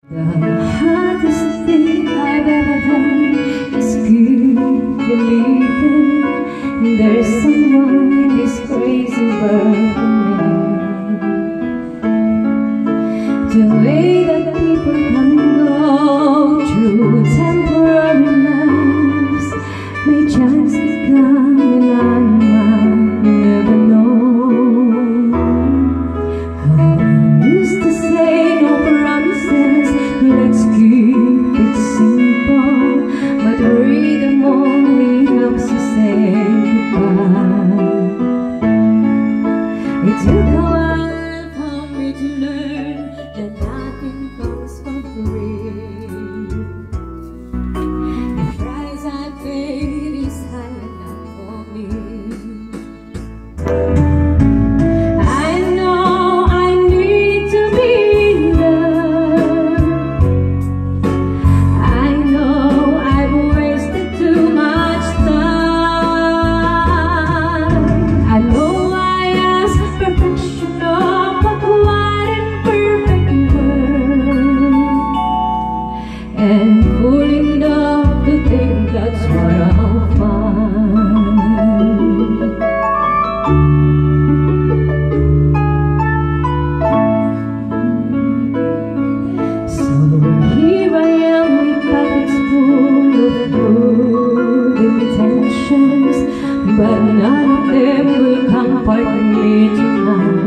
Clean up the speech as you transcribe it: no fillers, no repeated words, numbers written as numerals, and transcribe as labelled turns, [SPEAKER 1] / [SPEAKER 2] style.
[SPEAKER 1] The hardest thing I've ever done is keep believing there's someone in this crazy world for me. The way that people can go through temporary lives may just become an animal you never know. How I used to say no promises, let's keep it simple, but rhythm only helps you say goodbye. It took a while for me to learn that nothing comes for free. The price I paid is high enough for me. And fooling enough to think that's what I'll find. So here I am with pockets full of good intentions, but none of them will comfort me tonight.